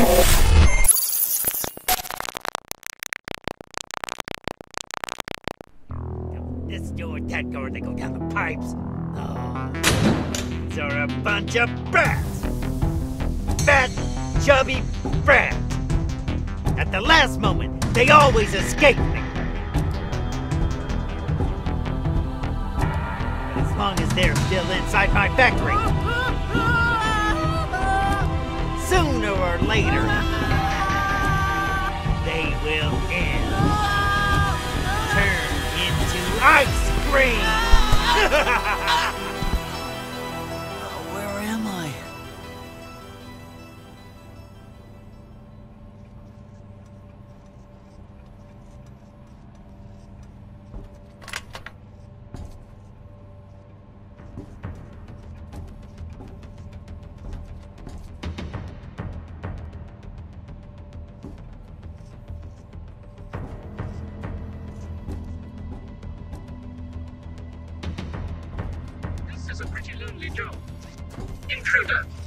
This door, that door, they go down the pipes. Oh, these are a bunch of brats. Fat, chubby brats. At the last moment, they always escape me. But as long as they're still inside my factory, sooner or later, they will end. Turn into ice cream! Where am I? This is a pretty lonely job. Intruder!